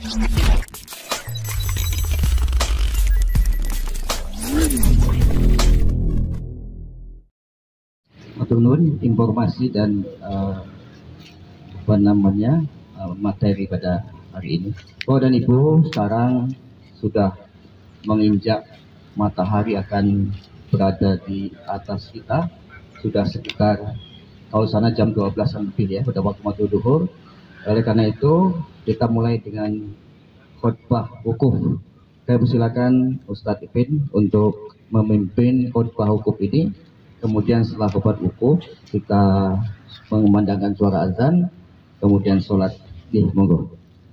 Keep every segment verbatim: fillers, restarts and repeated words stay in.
Menurut informasi dan uh, apa namanya uh, materi pada hari ini, Bapak dan Ibu, sekarang sudah menginjak matahari akan berada di atas kita, sudah sekitar kalau sana jam dua belas lebih ya, pada waktu maghrib zuhur. Oleh karena itu kita mulai dengan khutbah wukuf. Saya persilakan Ustadz Ipin untuk memimpin khutbah wukuf ini. Kemudian setelah khutbah wukuf kita mengumandangkan suara azan, kemudian sholat. Nih, monggo.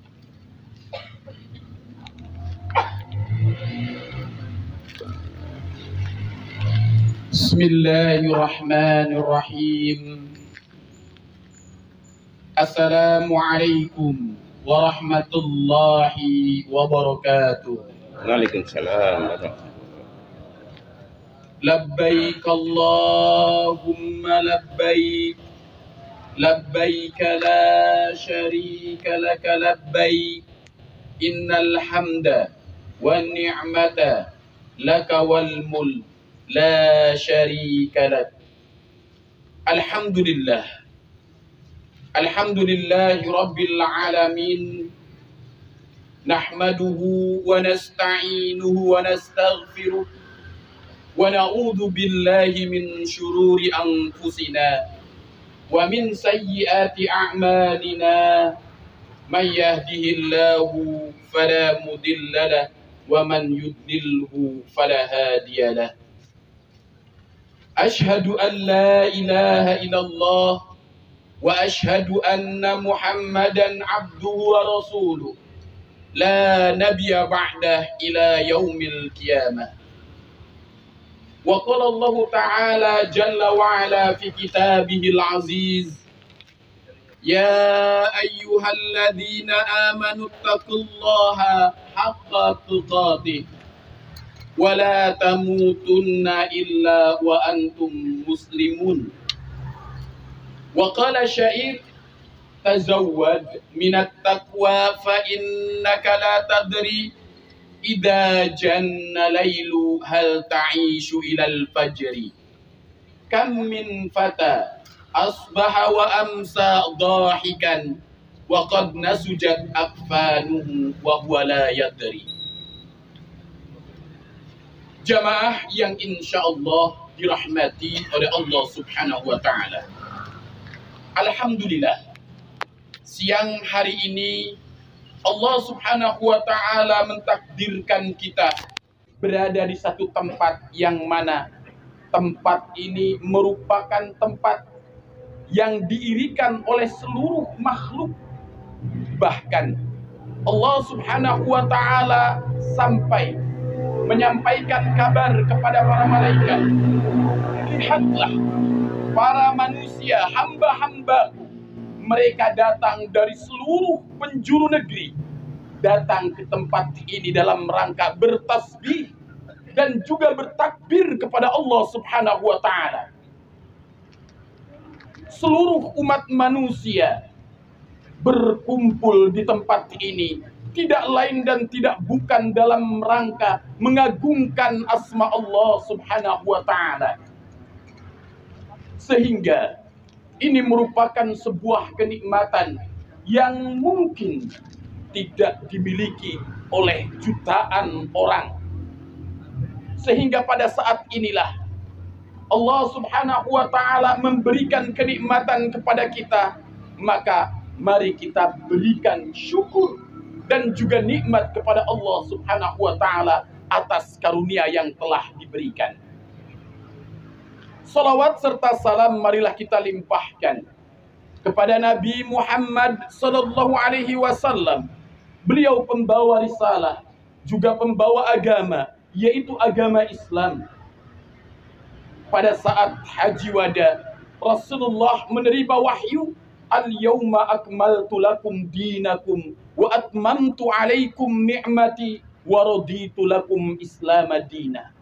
Bismillahirrahmanirrahim. Assalamualaikum warahmatullahi wabarakatuh. Waalaikumsalam. Labbaik Allahumma labbaik, labbaik la syarika laka labbaik, innal hamda wan ni'mata laka wal mulk la syarika lak. Alhamdulillah, alhamdulillahi rabbil alamin, nahmaduhu wa nasta'inuhu wa nastaghfiruh wa na'udzu billahi min syururi anfusina wa min sayyiati a'malina, may yahdihillahu fala mudilla lahu wa man yudlilhu fala hadiya lahu. Ashhadu an la ilaha illallah wa ashhadu anna Muhammadan abduhu wa rasuluh, la nabiyya ba'dah ila yaumil qiyamah. Wa qala Allah ta'ala jalla wa ala fi kitabihil aziz, ya ayyuhalladzina amanu taqullaha haqqa tuqatih wa la tamutunna illa wa antum muslimun. Wa qala syair, tazawwad minat taqwa fa innaka la tadri idza janna lailu hal ta'ishu ilal fajri. Kam min fata asbaha wa amsa dhahikan wa qad nasujat akfanuhu wa huwa la yadri. Jamaah yang insyaallah dirahmati oleh Allah Subhanahu wa taala. Alhamdulillah, siang hari ini Allah Subhanahu wa ta'ala mentakdirkan kita berada di satu tempat yang mana tempat ini merupakan tempat yang diirikan oleh seluruh makhluk. Bahkan Allah Subhanahu wa ta'ala sampai menyampaikan kabar kepada para malaikat, lihatlah para manusia, hamba-hamba, mereka datang dari seluruh penjuru negeri, datang ke tempat ini dalam rangka bertasbih dan juga bertakbir kepada Allah Subhanahu wa ta'ala. Seluruh umat manusia berkumpul di tempat ini tidak lain dan tidak bukan dalam rangka mengagungkan asma Allah Subhanahu wa ta'ala. Sehingga ini merupakan sebuah kenikmatan yang mungkin tidak dimiliki oleh jutaan orang. Sehingga pada saat inilah Allah Subhanahu wa ta'ala memberikan kenikmatan kepada kita, maka mari kita berikan syukur dan juga nikmat kepada Allah Subhanahu wa ta'ala atas karunia yang telah diberikan. Salawat serta salam marilah kita limpahkan kepada Nabi Muhammad sallallahu alaihi wasallam. Beliau pembawa risalah, juga pembawa agama, yaitu agama Islam. Pada saat haji wada, Rasulullah menerima wahyu, al-yawma akmaltu lakum dinakum wa atmamtu alaikum ni'mati wa raditu lakum islam madina.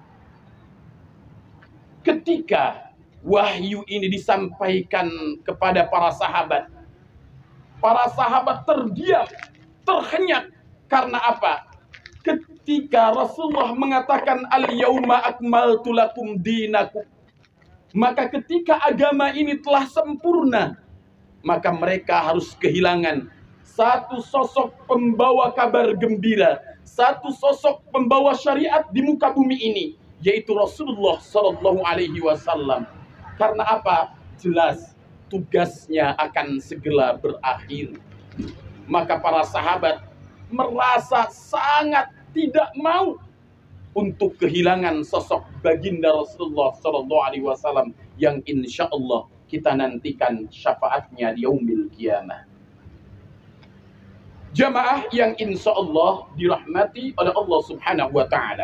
Ketika wahyu ini disampaikan kepada para sahabat, para sahabat terdiam terhenyak. Karena apa? Ketika Rasulullah mengatakan al-yauma akmaltu lakum dinakum, maka ketika agama ini telah sempurna, maka mereka harus kehilangan satu sosok pembawa kabar gembira, satu sosok pembawa syariat di muka bumi ini, yaitu Rasulullah Shallallahu Alaihi Wasallam. Karena apa? Jelas tugasnya akan segera berakhir. Maka para sahabat merasa sangat tidak mau untuk kehilangan sosok baginda Rasulullah Shallallahu Alaihi Wasallam yang insya Allah kita nantikan syafaatnya di yaumil qiyamah. Jamaah yang insya Allah dirahmati oleh Allah Subhanahu Wa Taala.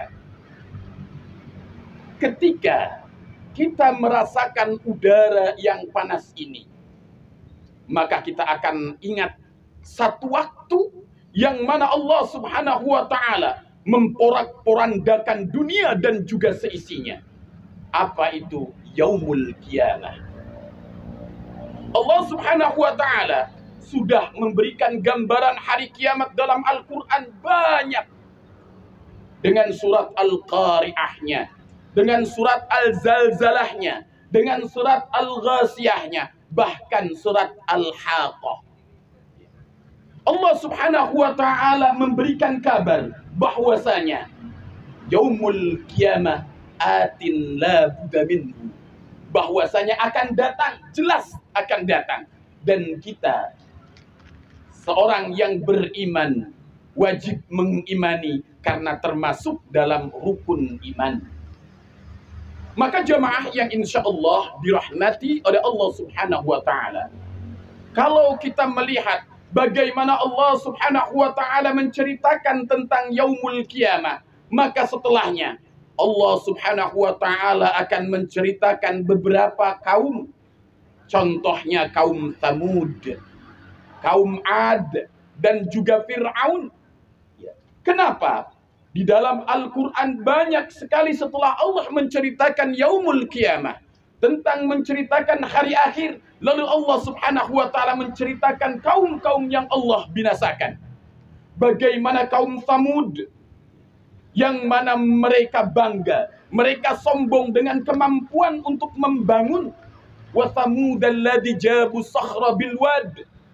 Ketika kita merasakan udara yang panas ini, maka kita akan ingat satu waktu yang mana Allah Subhanahu Wa Taala memporak-porandakan dunia dan juga seisinya. Apa itu? Yaumul Qiyamah. Allah Subhanahu Wa Taala sudah memberikan gambaran hari kiamat dalam Al-Quran banyak. Dengan surat Al-Qari'ahnya, dengan surat Al-Zalzalahnya, dengan surat Al-Ghasiyahnya, bahkan surat Al-Haqqah. Allah Subhanahu Wa Taala memberikan kabar bahwasanya yaumul qiyamah atin la budda minhu, bahwasanya akan datang, jelas akan datang, dan kita seorang yang beriman wajib mengimani karena termasuk dalam rukun iman. Maka jamaah yang insya Allah dirahmati oleh Allah Subhanahu Wa Taala, kalau kita melihat bagaimana Allah Subhanahu Wa Taala menceritakan tentang yaumul qiyamah, maka setelahnya Allah Subhanahu Wa Taala akan menceritakan beberapa kaum. Contohnya kaum Tsamud, kaum Ad, dan juga Fir'aun. Kenapa? Di dalam Al-Quran banyak sekali setelah Allah menceritakan yaumul qiyamah, tentang menceritakan hari akhir, lalu Allah Subhanahu Wa Taala menceritakan kaum-kaum yang Allah binasakan. Bagaimana kaum Tsamud, yang mana mereka bangga, mereka sombong dengan kemampuan untuk membangun. Wa tsamudalladzi jabu sakhra bil wad,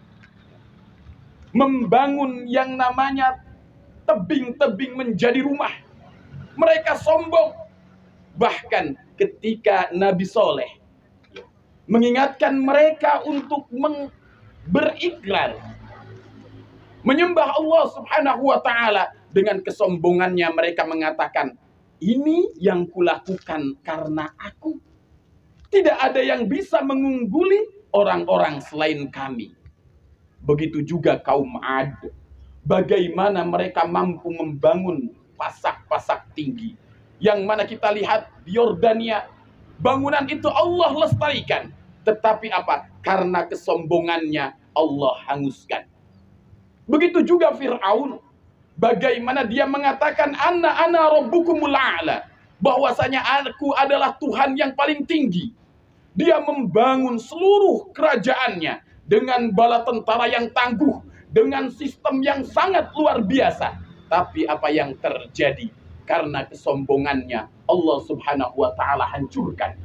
membangun yang namanya tebing-tebing menjadi rumah. Mereka sombong. Bahkan ketika Nabi Soleh mengingatkan mereka untuk berikrar menyembah Allah Subhanahu Wa Taala, dengan kesombongannya mereka mengatakan, ini yang kulakukan karena aku. Tidak ada yang bisa mengungguli orang-orang selain kami. Begitu juga kaum Ad. Bagaimana mereka mampu membangun pasak-pasak tinggi. Yang mana kita lihat di Yordania, bangunan itu Allah lestarikan. Tetapi apa? Karena kesombongannya Allah hanguskan. Begitu juga Fir'aun. Bagaimana dia mengatakan, Ana ana rabbukumul a'la, bahwasanya aku adalah Tuhan yang paling tinggi. Dia membangun seluruh kerajaannya dengan bala tentara yang tangguh, dengan sistem yang sangat luar biasa. Tapi apa yang terjadi? Karena kesombongannya Allah Subhanahu Wa Taala hancurkan.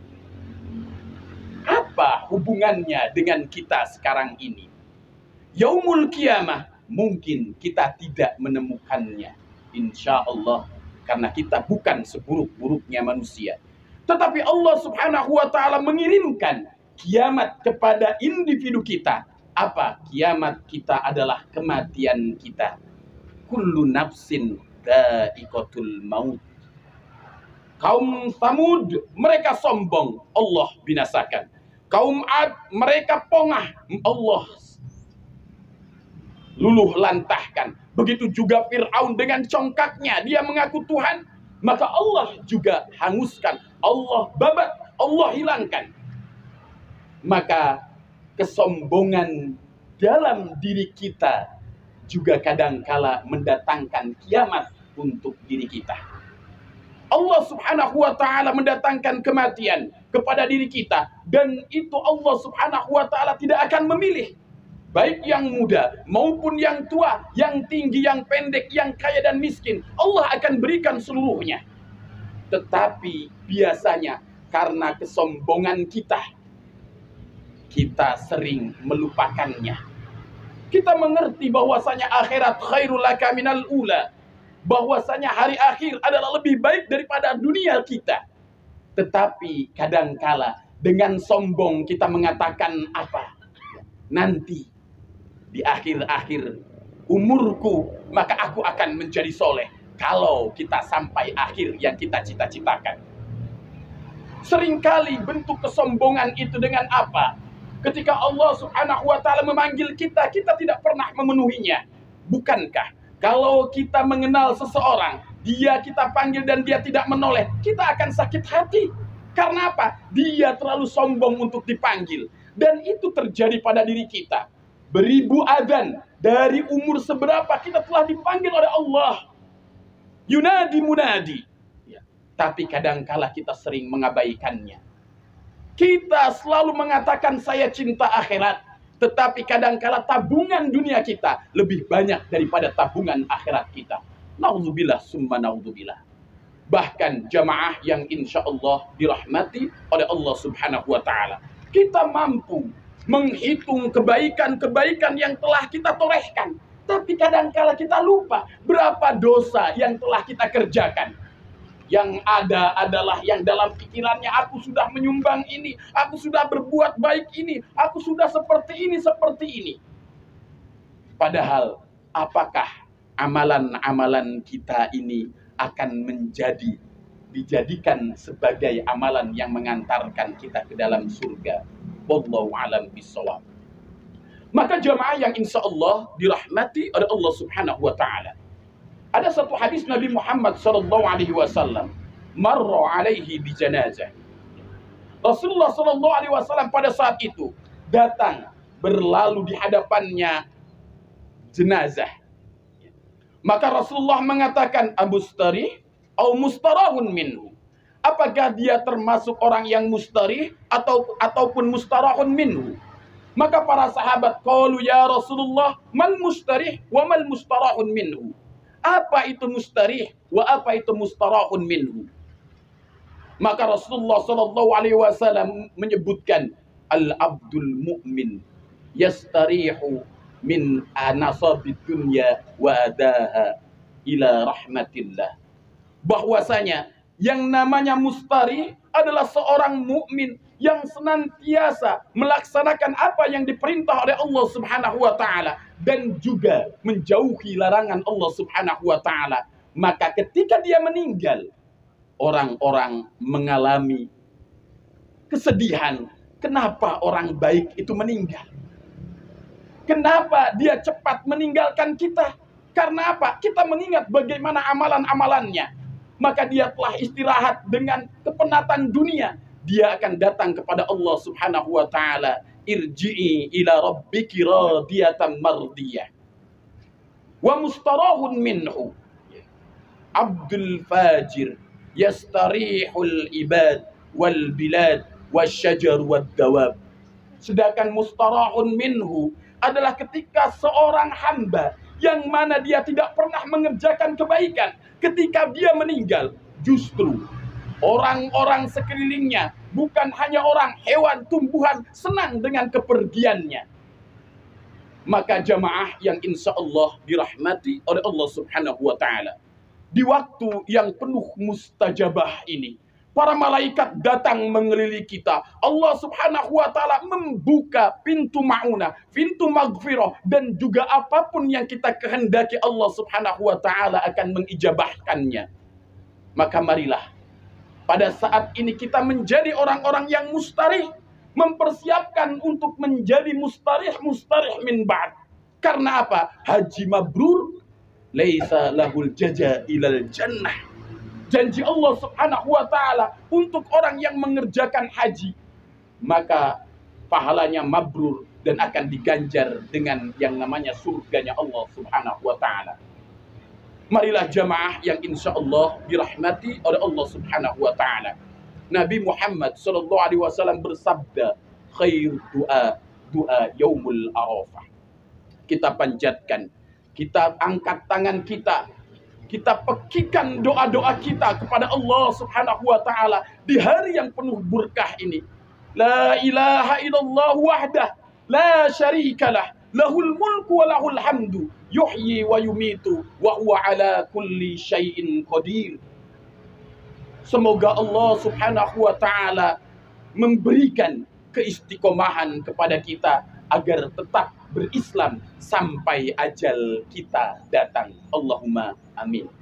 Apa hubungannya dengan kita sekarang ini? Yaumul Qiyamah mungkin kita tidak menemukannya, insya Allah, karena kita bukan seburuk-buruknya manusia. Tetapi Allah Subhanahu Wa Taala mengirimkan kiamat kepada individu kita. Apa? Kiamat kita adalah kematian kita. Kullu nafsin dha'iqatul maut. Kaum Tsamud, mereka sombong, Allah binasakan. Kaum Ad, mereka pongah, Allah luluh lantahkan. Begitu juga Fir'aun dengan congkaknya, dia mengaku Tuhan, maka Allah juga hanguskan, Allah babat, Allah hilangkan. Maka kesombongan dalam diri kita juga kadangkala mendatangkan kiamat untuk diri kita. Allah Subhanahu Wa Taala mendatangkan kematian kepada diri kita, dan itu Allah Subhanahu Wa Taala tidak akan memilih. baik yang muda maupun yang tua, yang tinggi, yang pendek, yang kaya dan miskin, Allah akan berikan seluruhnya. Tetapi biasanya karena kesombongan kita, kita sering melupakannya. Kita mengerti bahwasanya akhirat khairul laka minal ula, bahwasanya hari akhir adalah lebih baik daripada dunia kita. Tetapi kadangkala dengan sombong kita mengatakan apa? Nanti di akhir-akhir umurku maka aku akan menjadi soleh. Kalau kita sampai akhir yang kita cita-citakan. Seringkali bentuk kesombongan itu dengan apa? Ketika Allah subhanahu wa ta'ala memanggil kita, kita tidak pernah memenuhinya. Bukankah kalau kita mengenal seseorang, dia kita panggil dan dia tidak menoleh, kita akan sakit hati. Karena apa? Dia terlalu sombong untuk dipanggil. Dan itu terjadi pada diri kita. Beribu adzan dari umur seberapa kita telah dipanggil oleh Allah. Yunadi munadi. Ya. Tapi kadangkala kita sering mengabaikannya. Kita selalu mengatakan saya cinta akhirat. Tetapi kadangkala tabungan dunia kita lebih banyak daripada tabungan akhirat kita. Naudzubillah summa naudzubillah. Bahkan jamaah yang insya Allah dirahmati oleh Allah subhanahu wa ta'ala. Kita mampu menghitung kebaikan-kebaikan yang telah kita torehkan. Tapi kadangkala kita lupa berapa dosa yang telah kita kerjakan. Yang ada adalah yang dalam pikirannya, aku sudah menyumbang ini, aku sudah berbuat baik ini, aku sudah seperti ini, seperti ini. Padahal, apakah amalan-amalan kita ini akan menjadi, dijadikan sebagai amalan yang mengantarkan kita ke dalam surga? Wallahu a'lam bishawab. Maka jamaah yang insya Allah dirahmati oleh Allah subhanahu wa ta'ala. Ada satu hadis Nabi Muhammad sallallahu alaihi wasallam, marra alaihi bi janazah. Rasulullah sallallahu alaihi wasallam pada saat itu datang berlalu di hadapannya jenazah. Maka Rasulullah mengatakan, abustari au mustarahun minhu. Apakah dia termasuk orang yang mustarih atau ataupun mustarahun minhu? Maka para sahabat qalu ya Rasulullah, mal mustarih wa mal mustarahun minhu. Apa itu mustarih wa apa itu mustarahun minhu? Maka Rasulullah sallallahu alaihi wasallam menyebutkan al-abdul mu'min yastarihu min anasabid dunya wa adaha ila rahmatillah. Bahwasanya yang namanya mustarih adalah seorang mukmin yang senantiasa melaksanakan apa yang diperintah oleh Allah subhanahu wa ta'ala dan juga menjauhi larangan Allah subhanahu wa ta'ala. Maka ketika dia meninggal, orang-orang mengalami kesedihan. Kenapa orang baik itu meninggal? Kenapa dia cepat meninggalkan kita? Karena apa? Kita mengingat bagaimana amalan-amalannya. Maka dia telah istirahat dengan kepenatan dunia. Dia akan datang kepada Allah subhanahu wa ta'ala. Irji'i ila rabbiki radiyatan mardiyah. Wa mustarahun minhu. Abdul fajir yastarihul ibad wal bilad wasyajar wad dawab. Sedangkan mustarahun minhu adalah ketika seorang hamba yang mana dia tidak pernah mengerjakan kebaikan, ketika dia meninggal, justru orang-orang sekelilingnya, bukan hanya orang, hewan, tumbuhan, senang dengan kepergiannya. Maka jamaah yang insya Allah dirahmati oleh Allah subhanahu wa ta'ala, di waktu yang penuh mustajabah ini, para malaikat datang mengelilingi kita. Allah subhanahu wa ta'ala membuka pintu ma'unah, pintu maghfirah, dan juga apapun yang kita kehendaki Allah subhanahu wa ta'ala akan mengijabahkannya. Maka marilah pada saat ini kita menjadi orang-orang yang mustarih, mempersiapkan untuk menjadi mustarih-mustarih min ba'd. Karena apa? Haji mabrur laisa lahul jaza ilal jannah. Janji Allah subhanahu wa ta'ala untuk orang yang mengerjakan haji, maka pahalanya mabrur dan akan diganjar dengan yang namanya surganya Allah subhanahu wa ta'ala. Marilah jamaah yang insya Allah dirahmati oleh Allah subhanahu wa ta'ala. Nabi Muhammad sallallahu alaihi wasallam bersabda, khair doa doa yaumul arafah. kita panjatkan. Kita angkat tangan kita. Kita pekikan doa-doa kita kepada Allah Subhanahu wa taala di hari yang penuh berkah ini. La ilaha illallah wahdah la syarikalah lahul mulku wa lahul hamdu yuhyi wa yumitu wa huwa ala kulli syai'in qadir. Semoga Allah Subhanahu wa taala memberikan keistiqomahan kepada kita agar tetap berislam sampai ajal kita datang. Allahumma amin.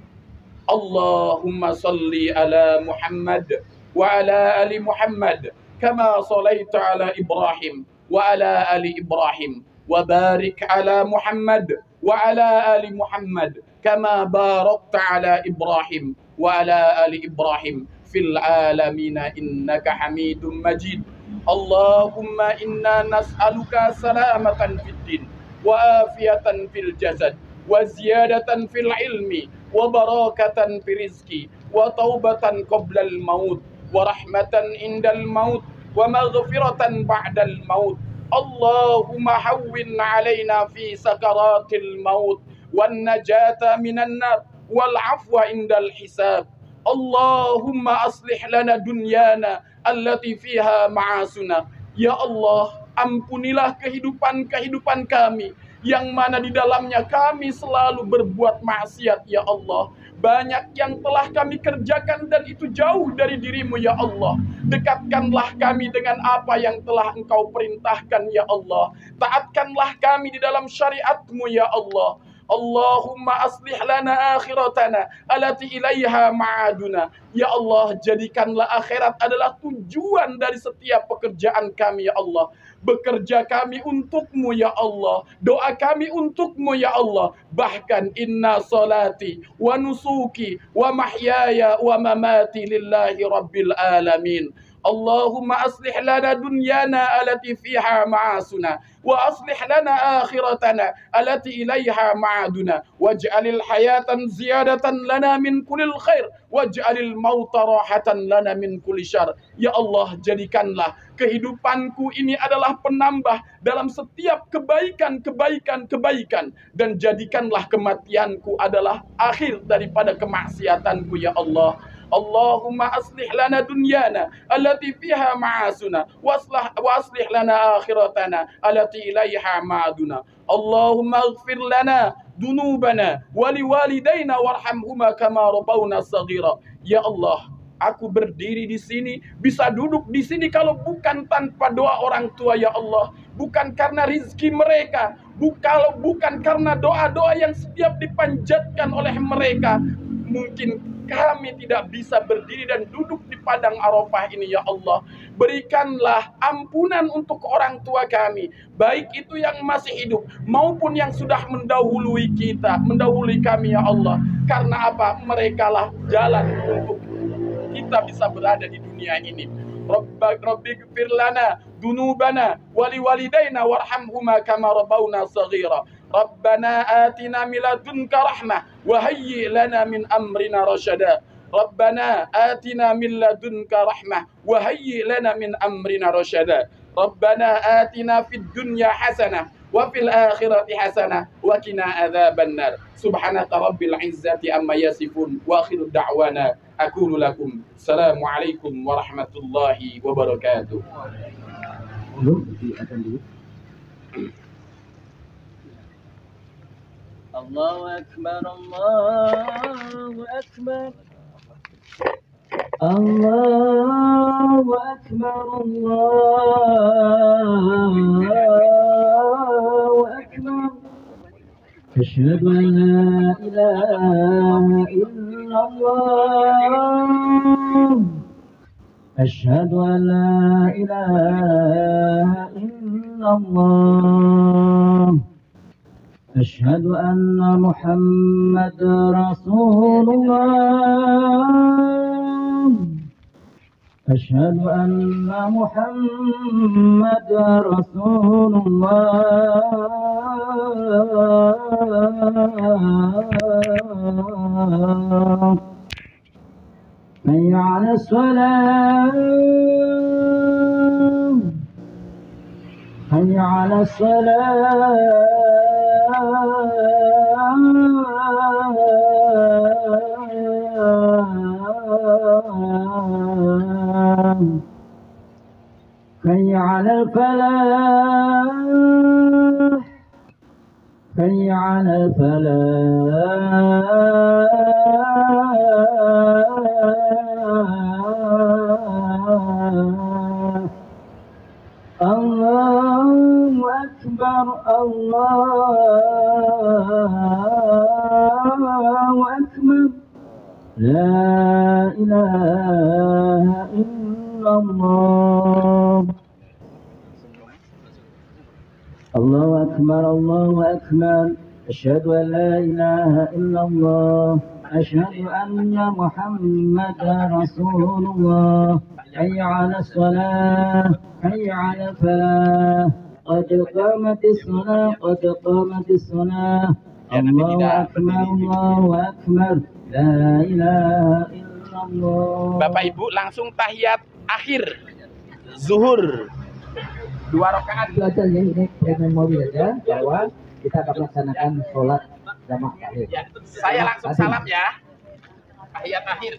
Allahumma salli ala Muhammad wa ala ali Muhammad kama salaita ala Ibrahim wa ala ali Ibrahim wa barik ala Muhammad wa ala ali Muhammad kama barakta ala Ibrahim wa ala ali Ibrahim fil alamin innaka Hamidum Majid. Allahumma inna nas'aluka salamatan fid din wa afiyatan fil jasad wa ziyadatan fil ilmi wa barakatan fil rizqi wa taubatan qabla al maut wa rahmatan indal maut wa maghfiratan ba'dal maut. Allahumma hawwin alaina fi sakaratil maut wan najata minan nar wal afwa indal hisab. Allahumma aslih lana dunyana allati fiha ma'asuna. Ya Allah, ampunilah kehidupan-kehidupan kami yang mana di dalamnya kami selalu berbuat maksiat, ya Allah. Banyak yang telah kami kerjakan dan itu jauh dari dirimu, ya Allah. Dekatkanlah kami dengan apa yang telah Engkau perintahkan, ya Allah. Taatkanlah kami di dalam syariatmu, ya Allah. Allahumma aslih lana akhiratana alati ilaiha ma'aduna. Ya Allah, jadikanlah akhirat adalah tujuan dari setiap pekerjaan kami, ya Allah. Bekerja kami untukmu, ya Allah. Doa kami untukmu, ya Allah. Bahkan inna salati wa nusuki wa mahyaya wa mamati lillahi rabbil alamin. Allahumma aslih lana dunyana alati fiha ma'asuna wa aslih lana akhiratana alati ilaiha ma'aduna waj'alil hayatan ziyadatan lana min kulil khair waj'alil mauta rahatan lana min kulli syarr. Ya Allah, jadikanlah kehidupanku ini adalah penambah dalam setiap kebaikan-kebaikan kebaikan dan jadikanlah kematianku adalah akhir daripada kemaksiatanku, ya Allah. Allahumma aslih lana dunyana allati fiha ma'asuna waslah wa aslih lana akhiratana allati ilaiha ma'aduna. Allahumma ighfir lana dunubana wa liwalidayna warhamhuma kama rabbawna saghira. Ya Allah, aku berdiri di sini, bisa duduk di sini kalau bukan tanpa doa orang tua, ya Allah. Bukan karena rizki mereka, bukan, bukan karena doa-doa yang setiap dipanjatkan oleh mereka, mungkin kami tidak bisa berdiri dan duduk di padang Arafah ini, ya Allah. Berikanlah ampunan untuk orang tua kami, baik itu yang masih hidup maupun yang sudah mendahului kita, mendahului kami, ya Allah. Karena apa? Merekalah jalan untuk kita bisa berada di dunia ini. Rabbighfir lana dunubana wali walidayna warhamhuma kama rabbawna saghira. Rabbana atina min ladunka rahmah wa hayyi lana min amrina rasyada. Rabbana atina min ladunka rahmah wa hayyi lana min amrina rasyada. Rabbana atina fid dunya hasanah wa fil akhirati hasanah wa qina adzabannar. Subhanaka rabbil izzati amma yasifun wa akhiru da'wana aqulu lakum assalamu alaikum warahmatullahi wabarakatuh. Allahu akbar, Allahu akbar, Allahu akbar, Allahu akbar. Asyhadu an la ilaha illallah. Asyhadu an la ilaha illallah. أشهد أن محمد رسول الله. أشهد أن محمد رسول الله. حي على الصلاة. حي على الصلاة. حي على الفلاح حي على الفلاح الله أكبر الله أكبر لا إله إلا الله الله أكبر الله أكبر أشهد أن لا إله إلا الله أشهد أن محمدا رسول الله حي على الصلاة حي على الفلاح قد قامت الصلاة قد قامت الصلاة الله أكبر الله أكبر لا إله إلا الله. Bapak Ibu langsung tahiyat akhir zuhur dua rakaat. Itu aja ya, ini memori aja bahwa kita akan melaksanakan sholat jamaah akhir. Ya, saya langsung salam ya. Tahiyat akhir.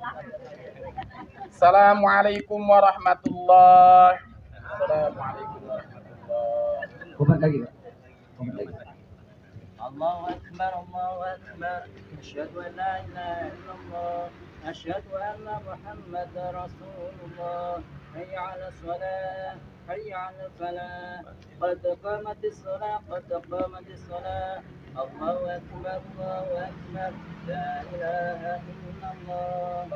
Assalamualaikum warahmatullahi Assalamualaikum warahmatullahi. Komen lagi, Pak. Komen lagi. الله أكبر الله أكبر أشهد أن لا إله إلا الله أشهد أن محمدا رسول الله حي على الصلاة حي على الفلاح قد قامت الصلاة قد قامت الصلاة الله أكبر الله أكبر لا إله إلا الله.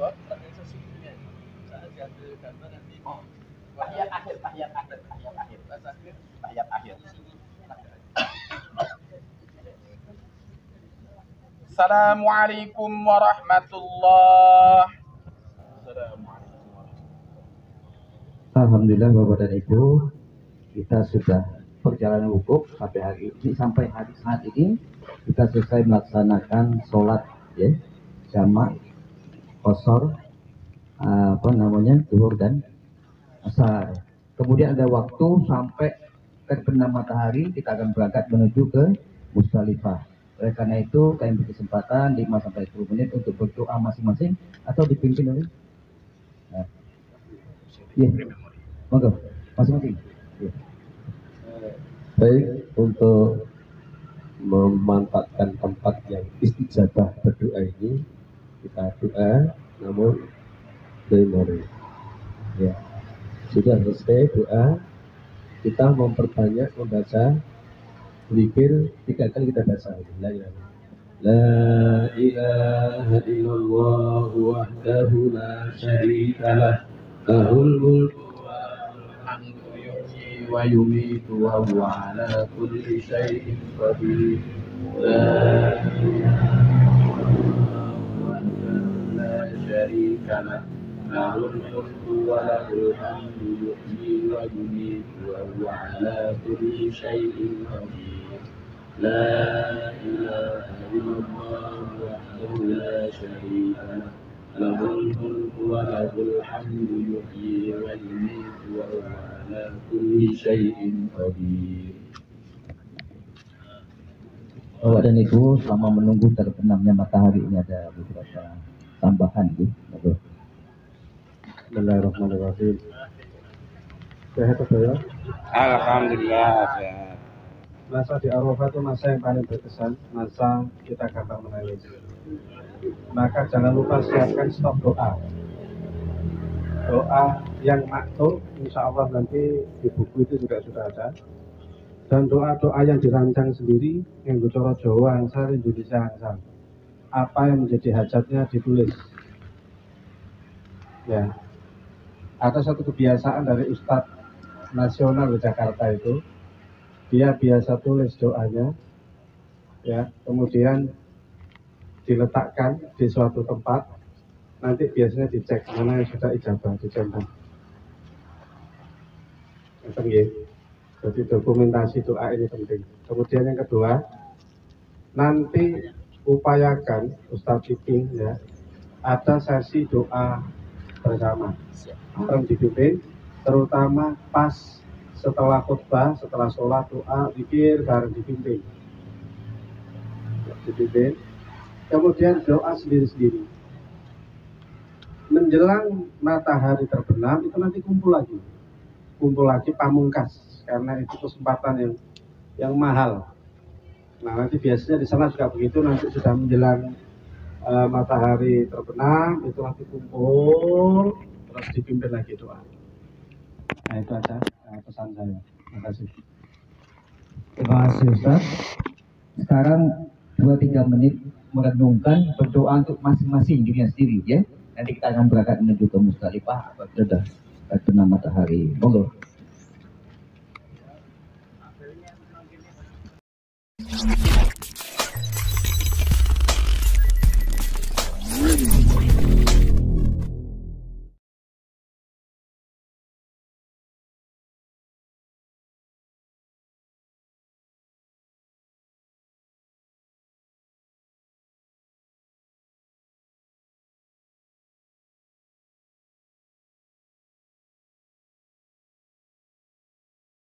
Tahiyat akhir, tahiyat akhir, tahiyat akhir, tahiyat akhir. Assalamualaikum warahmatullahi wabarakatuh. Alhamdulillah Bapak dan Ibu, kita sudah perjalanan wukuf sampai hari ini, sampai hari saat ini kita selesai melaksanakan sholat ya, jamak qashar apa namanya zuhur dan asar. Kemudian ada waktu sampai terbenam matahari, kita akan berangkat menuju ke Musdalifah. Oleh karena itu kami berkesempatan lima sampai sepuluh menit untuk berdoa masing-masing atau dipimpin oleh nah. Ya, monggo masing-masing. Ya. Baik, untuk memanfaatkan tempat yang istijabah berdoa ini, kita doa namun memori. Ya, sudah selesai doa, kita memperbanyak membaca zikir tiga kali kita baca la ilaha la ilaha illallah wahdahu la syarika lah lahul mulku wa yumiitu wa huwa ala kulli syai'in qadir la ilaha illallah wahdahu la syarika lah lahul mulku wa lahul hamdu yuhyi wa yumiitu wa huwa ala kulli syai'in qadir لا إله إلا الله وحده لا شريك له له الملك وله الحمد يحيي ويميت وهو على كل شيء قدير. Bapak dan Ibu, selama menunggu terbenamnya matahari ini ada beberapa tambahan gitu. Bismillahirrahmanirrahim. Sehat ya? Alhamdulillah sehat. Masa di Arafah itu masa yang paling berkesan, masa kita gampang menangis. Maka jangan lupa siapkan stok doa. Doa yang maktub, insya Allah nanti di buku itu juga sudah ada. Dan doa-doa yang dirancang sendiri, yang bicara Jawa, Ansar, Indonesia, Ansar. Apa yang menjadi hajatnya ditulis. Ya, ada satu kebiasaan dari Ustadz Nasional di Jakarta itu. Dia biasa tulis doanya, ya, kemudian diletakkan di suatu tempat, nanti biasanya dicek mana yang sudah ijabah, dicentang. Jadi dokumentasi doa ini penting. Kemudian yang kedua, nanti upayakan Ustadz Piping ya, ada sesi doa bersama yang dipimpin, terutama pas setelah khutbah, setelah sholat, doa, zikir bareng dipimpin. dipimpin. Kemudian doa sendiri-sendiri. Menjelang matahari terbenam itu nanti kumpul lagi, kumpul lagi pamungkas, karena itu kesempatan yang yang mahal. Nah nanti biasanya di sana juga begitu, nanti sudah menjelang uh, matahari terbenam itu nanti kumpul terus dipimpin lagi doa. Nah itu aja uh, pesan saya. Terima kasih. Terima kasih Ustaz. Sekarang dua tiga menit merenungkan, berdoa untuk masing-masing dirinya sendiri ya. Nanti kita akan berangkat menuju ke Musdalifah apabila sudah terbenam matahari. Monggo.